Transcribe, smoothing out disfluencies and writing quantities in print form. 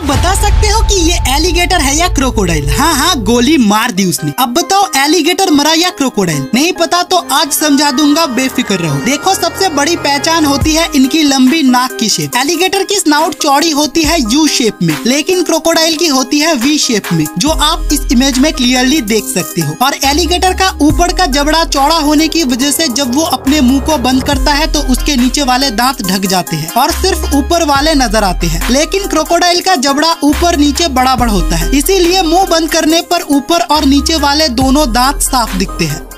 बता सकते हो कि ये एलिगेटर है या क्रोकोडाइल? हाँ, गोली मार दी उसने। अब बताओ एलिगेटर मरा या क्रोकोडाइल? नहीं पता तो आज समझा दूंगा, बेफिक्र रहो। देखो, सबसे बड़ी पहचान होती है इनकी लंबी नाक की शेप। एलिगेटर की स्नाउट चौड़ी होती है यू शेप में, लेकिन क्रोकोडाइल की होती है वी शेप में, जो आप इस इमेज में क्लियरली देख सकते हो। और एलिगेटर का ऊपर का जबड़ा चौड़ा होने की वजह से जब वो अपने मुंह को बंद करता है तो उसके नीचे वाले दांत ढक जाते हैं और सिर्फ ऊपर वाले नजर आते हैं। लेकिन क्रोकोडाइल का जबड़ा ऊपर नीचे बराबर होता है, इसीलिए मुंह बंद करने पर ऊपर और नीचे वाले दोनों दांत साफ दिखते हैं।